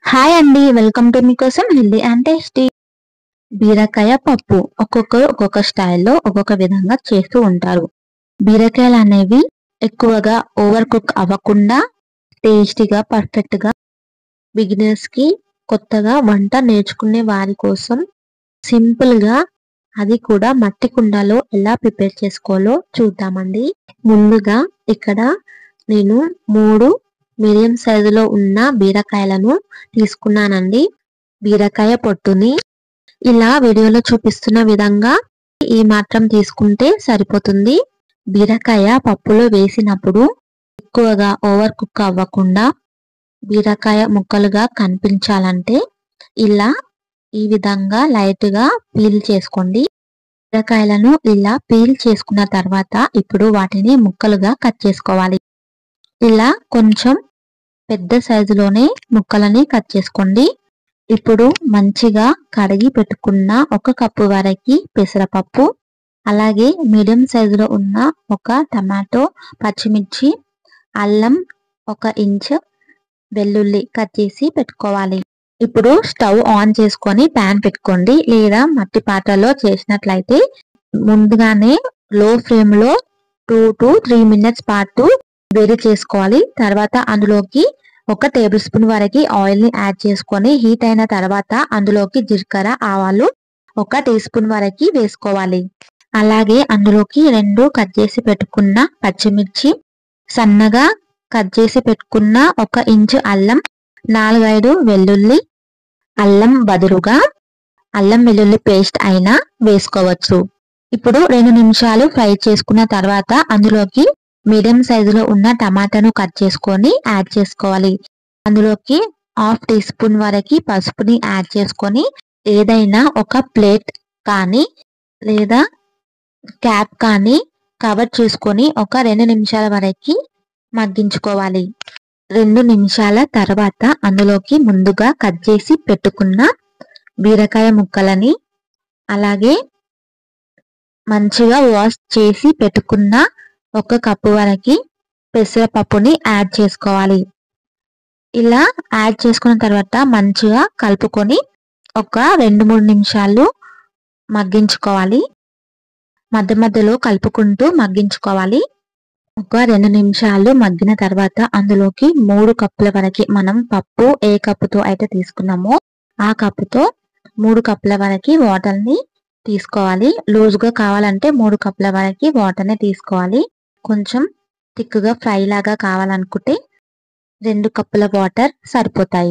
Hi అండి, welcome to మీకోసం healthy and tasty బీరకాయ పప్పు. ఒక్కొక్కరు ఒక్కొక్క స్టైల్లో ఒక్కొక్క విధంగా చేస్తూ ఉంటారు. బీరకాయలు అనేవి ఎక్కువగా ఓవర్ కుక్ అవ్వకుండా టేస్టీగా పర్ఫెక్ట్గా బిగినర్స్ కి, కొత్తగా వంట నేర్చుకునే వారి కోసం సింపుల్గా, అది కూడా మట్టి కుండలో ఎలా ప్రిపేర్ చేసుకోవాలో చూద్దామండి. ముందుగా ఇక్కడ నేను 3 మీడియం సైజులో ఉన్న బీరకాయలను తీసుకున్నానండి. బీరకాయ పొట్టుని ఇలా వీడియోలో చూపిస్తున్న విధంగా ఈ మాత్రం తీసుకుంటే సరిపోతుంది. బీరకాయ పప్పులో వేసినప్పుడు ఎక్కువగా ఓవర్ కుక్ అవ్వకుండా బీరకాయ ముక్కలుగా కనిపించాలంటే ఇలా ఈ విధంగా లైట్గా పీల్ చేసుకోండి. బీరకాయలను ఇలా పీల్ చేసుకున్న తర్వాత ఇప్పుడు వాటిని ముక్కలుగా కట్ చేసుకోవాలి. ఇలా కొంచెం పెద్ద సైజులోనే ముక్కలని కట్ చేసుకోండి. ఇప్పుడు మంచిగా కడిగి పెట్టుకున్న 1 కప్పు వరకు పెసరపప్పు, అలాగే మీడియం సైజులో ఉన్న 1 టమాటో, పచ్చిమిర్చి, అల్లం 1 ఇంచ్, వెల్లుల్లి కట్ చేసి పెట్టుకోవాలి. ఇప్పుడు స్టవ్ ఆన్ చేసుకొని ప్యాన్ పెట్టుకోండి. లేదా మట్టి పాత్రలో చేసినట్లయితే ముందుగానే లో ఫ్లేమ్ లో 2 to 3 మినిట్స్ పాటు వేడి చేసుకోవాలి. తర్వాత అందులోకి 1 టేబుల్ స్పూన్ వరకు ఆయిల్ ని యాడ్ చేసుకొని హీట్ అయిన తర్వాత అందులోకి జీలకర్ర, ఆవాలు 1 టీ స్పూన్ వరకు వేసుకోవాలి. అలాగే అందులోకి 2 కట్ చేసి పెట్టుకున్న పచ్చిమిర్చి, సన్నగా కట్ చేసి పెట్టుకున్న 1 ఇంచు అల్లం, 4-5 వెల్లుల్లి, అల్లం బదులుగా అల్లం వెల్లుల్లి పేస్ట్ అయినా వేసుకోవచ్చు. ఇప్పుడు 2 నిమిషాలు ఫ్రై చేసుకున్న తర్వాత అందులోకి మీడియం సైజులో ఉన్న టమాటాను కట్ చేసుకొని యాడ్ చేసుకోవాలి. అందులోకి 1/2 టీ స్పూన్ వరకు పసుపుని యాడ్ చేసుకొని ఏదైనా ఒక ప్లేట్ కానీ లేదా క్యాప్ కానీ కవర్ చేసుకొని ఒక 2 నిమిషాల వరకు మగ్గించుకోవాలి. 2 నిమిషాల తర్వాత అందులోకి ముందుగా కట్ చేసి పెట్టుకున్న బీరకాయ ముక్కలని, అలాగే మంచిగా వాష్ చేసి పెట్టుకున్న 1 కప్పు వరకు పెసరపప్పుని యాడ్ చేసుకోవాలి. ఇలా యాడ్ చేసుకున్న తర్వాత మంచిగా కలుపుకొని ఒక 2-3 నిమిషాలు మగ్గించుకోవాలి. మధ్య మధ్యలో కలుపుకుంటూ మగ్గించుకోవాలి. ఒక 2 నిమిషాలు మగ్గిన తర్వాత అందులోకి 3 కప్పుల వరకు మనం పప్పు ఏ కప్పుతో అయితే తీసుకున్నామో ఆ కప్పుతో 3 కప్పుల వరకు వాటర్ ని తీసుకోవాలి. లూజ్గా కావాలంటే 3 కప్పుల వరకు వాటర్ ని తీసుకోవాలి. కొంచెం థిక్గా ఫ్రై లాగా కావాలనుకుంటే 2 కప్పుల వాటర్ సరిపోతాయి.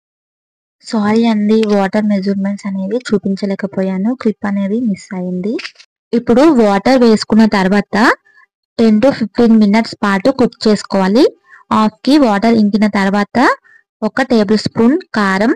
సారీ అండి, వాటర్ మెజర్మెంట్స్ అనేవి చూపించలేకపోయాను, క్లిప్ అనేది మిస్ అయింది. ఇప్పుడు వాటర్ వేసుకున్న తర్వాత 10 to 15 మినిట్స్ పాటు కుక్ చేసుకోవాలి. హాఫ్ కి వాటర్ ఇంకిన తర్వాత 1 టేబుల్ స్పూన్ కారం,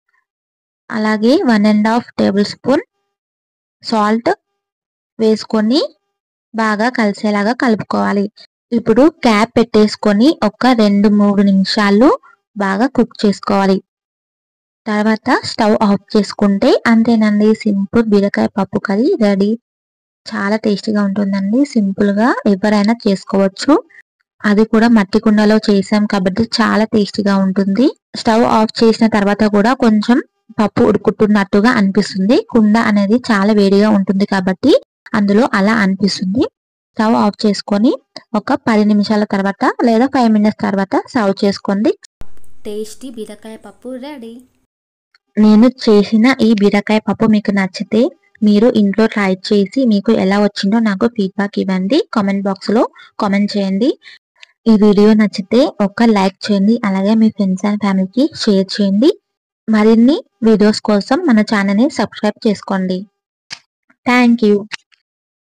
అలాగే 1.5 టేబుల్ స్పూన్ సాల్ట్ వేసుకొని బాగా కలిసేలాగా కలుపుకోవాలి. ఇప్పుడు క్యాప్ పెట్టేసుకొని ఒక 2-3 నిమిషాలు బాగా కుక్ చేసుకోవాలి. తర్వాత స్టవ్ ఆఫ్ చేసుకుంటే అంతేనండి, సింపుల్ బీరకాయ పప్పు కర్రీ రెడీ. చాలా టేస్టీగా ఉంటుందండి. సింపుల్గా ఎవరైనా చేసుకోవచ్చు. అది కూడా మట్టి కుండలో చేసాం కాబట్టి చాలా టేస్టీగా ఉంటుంది. స్టవ్ ఆఫ్ చేసిన తర్వాత కూడా కొంచెం పప్పు ఉడుకుతున్నట్టుగా అనిపిస్తుంది. కుండ అనేది చాలా వేడిగా ఉంటుంది కాబట్టి అందులో అలా అనిపిస్తుంది. స్టవ్ ఆఫ్ చేసుకొని ఒక 10 నిమిషాల తర్వాత లేదా 5 మినిట్స్ తర్వాత సర్వ్ చేసుకోండి. టేస్టీ బీరకాయ పప్పు రెడీ. నేను చేసిన ఈ బీరకాయ పప్పు మీకు నచ్చితే మీరు ఇంట్లో ట్రై చేసి మీకు ఎలా వచ్చిందో నాకు ఫీడ్బ్యాక్ ఇవ్వండి. కామెంట్ బాక్స్ లో కామెంట్ చేయండి. ఈ వీడియో నచ్చితే ఒక లైక్ చేయండి. అలాగే మీ ఫ్రెండ్స్ అండ్ ఫ్యామిలీకి షేర్ చేయండి. మరిన్ని వీడియోస్ కోసం మన ఛానల్ ని సబ్స్క్రైబ్ చేసుకోండి. Thank you.